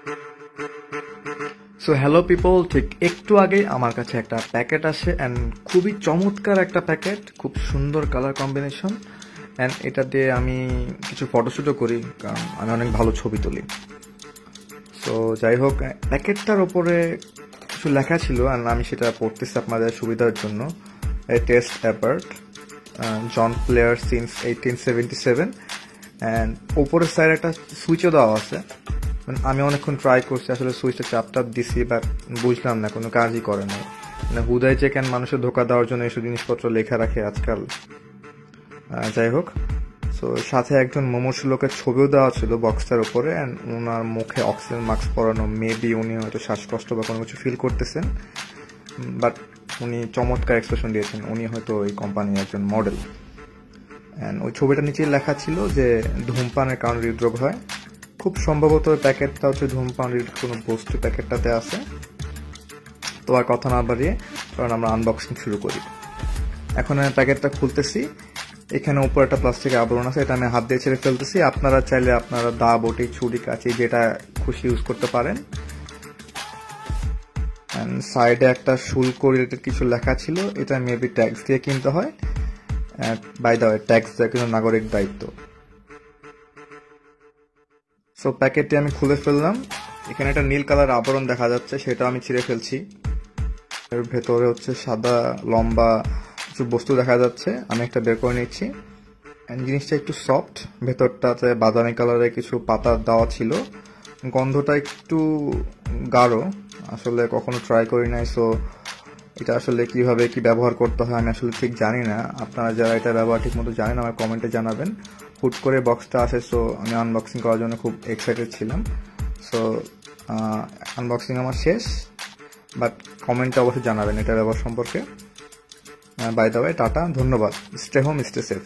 So hello people, ঠিক একটু আগে আমার কাছে একটা প্যাকেট আসে অ্যান্ড খুবই চমৎকার একটা প্যাকেট, খুব সুন্দর কালার কম্বিনেশন অ্যান্ড এটা দিয়ে আমি কিছু ফটোশ্যুটও করি, কারণ আমি অনেক ভালো ছবি তুলি। সো যাই হোক, প্যাকেটটার ওপরে কিছু লেখা ছিল অ্যান্ড আমি সেটা পড়তেছি আপনাদের সুবিধার জন্য। A taste apart John Player since 1877 and ওপরের সাইড একটা সুইচও দেওয়া আছে। আমি অনেকক্ষণ ট্রাই করছি, আসলে সুইচটা চাপ দিছি, বাট বুঝলাম না, কোনো কাজই করে না। মানে হুদায় যে কেন মানুষের ধোকা দেওয়ার জন্য এসব জিনিসপত্র লেখা রাখে আজকাল। যাই হোক, সো সাথে একজন মুমূর্ষু লোকের ছবিও দেওয়া ছিল বক্সটার উপরে অ্যান্ড ওনার মুখে অক্সিজেন মাস্ক পরানো, মেবি উনি হয়তো শ্বাসকষ্ট বা কোনো কিছু ফিল করতেছেন, বাট উনি চমৎকার এক্সপ্রেশন দিয়েছেন, উনি হয়তো ওই কোম্পানির একজন মডেল। অ্যান্ড ওই ছবিটা নিচে লেখা ছিল যে ধূমপানের কারণে হৃদরোগ হয়। খুব সম্ভবত প্যাকেটটা হচ্ছে ধূমপান কোনো বস্তু প্যাকেটটাতে আছে। তো আর কথা না বাড়িয়ে কারণ আমরা আনবক্সিং শুরু করি। এখন আমি প্যাকেটটা খুলতেছি। এখানে উপরে একটা প্লাস্টিকের আবরণ আছে, এটা আমি হাত দিয়ে ছেড়ে ফেলতেছি। আপনারা চাইলে আপনারা দা, বটি, ছুরি, কাঁচি যেটা খুশি ইউজ করতে পারেন। সাইডে একটা শুল্ক রিলেটেড কিছু লেখা ছিল, এটা মেবি ট্যাক্স দিয়ে কিনতে হয়। বাই দ্য ওয়ে, ট্যাক্স দেওয়া কিন্তু নাগরিক দায়িত্ব। সো প্যাকেটটি আমি খুলে ফেললাম। এখানে একটা নীল কালার আবরণ দেখা যাচ্ছে, সেটা আমি ছিঁড়ে ফেলছি। এর ভেতরে হচ্ছে সাদা লম্বা কিছু বস্তু দেখা যাচ্ছে, আমি একটা বের করে নিচ্ছি। জিনিসটা একটু সফট, ভেতরটাতে বাদামি কালারের কিছু পাতা দেওয়া ছিল। গন্ধটা একটু গাঢ়, আসলে কখনো ট্রাই করি নাই। সো এটা আসলে কিভাবে কি ব্যবহার করতে হয় আমি আসলে ঠিক জানি না। আপনারা যারা এটা ব্যবহার ঠিক মতো জানেন আমার কমেন্টে জানাবেন। হুট করে বক্সটা আসে, সো আমি আনবক্সিং করার জন্য খুব এক্সাইটেড ছিলাম। সো আনবক্সিং আমার শেষ, বাট কমেন্টে অবশ্যই জানাবেন এটা ব্যবহার সম্পর্কে। বাই দ্য ওয়ে, টাটা, ধন্যবাদ। Stay home, stay safe.